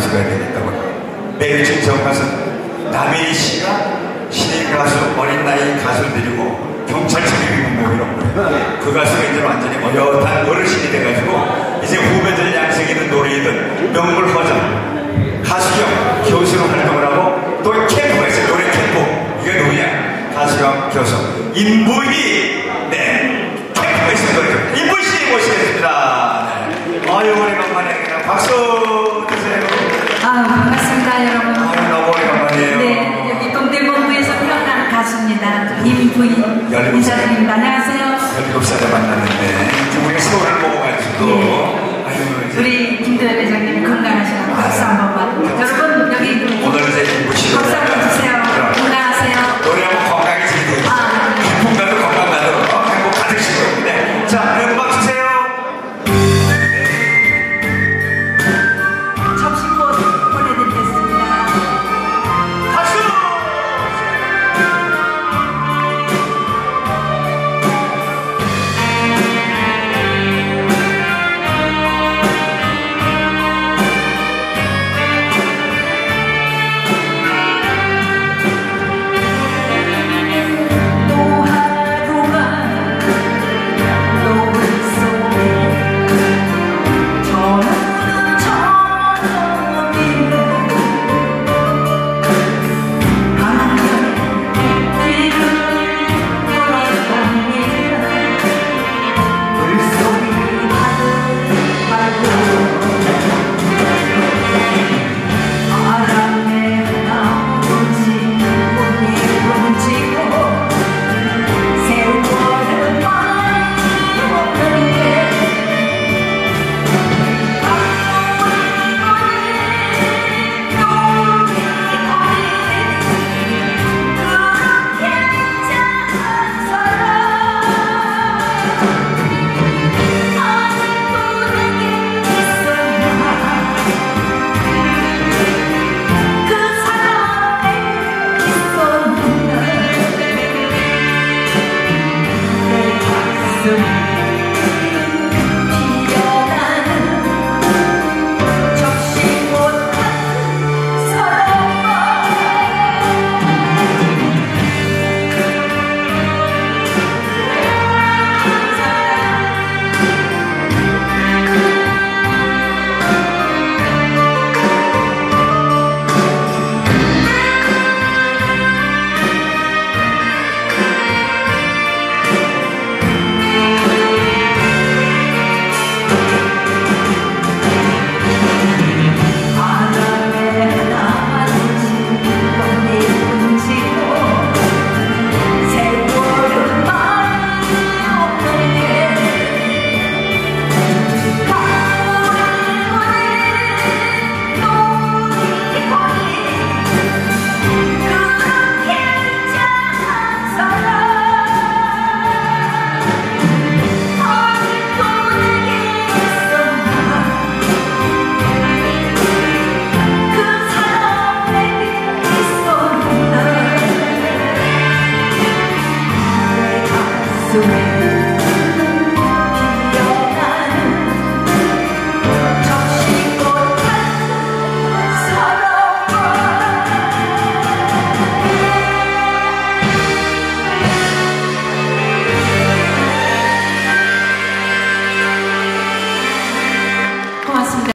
가수가 되겠다고. 매일 진정 가수 남해희 씨가 신인 가수, 어린 나이 가수를 데리고 경찰청에 입은 몸이라고 그래요. 그 가수가 이제 완전히 어엿한 어르신이 돼가지고 이제 후배들 양성이든 노래이든 명물 허전 가수형 교수로 활동을 하고 또 캠프가 있어요. 노래 캠프. 이게 누구냐? 가수형 교수 인부희. 네, 캠프가 있습니다. 인부희 씨 모시겠습니다. 네. 아유, 오래간만에 그냥 박수 주세요. 반갑습니다, 여러분. 아유, 너무 오래간만이에요. 네, 여기 동대문구에서 태어난 가수입니다. 임부희 인사드립니다. 안녕하세요. 17살에 만났는데 우리가 세월을 먹어가지고. 네. 아유, 이제 우리 김도현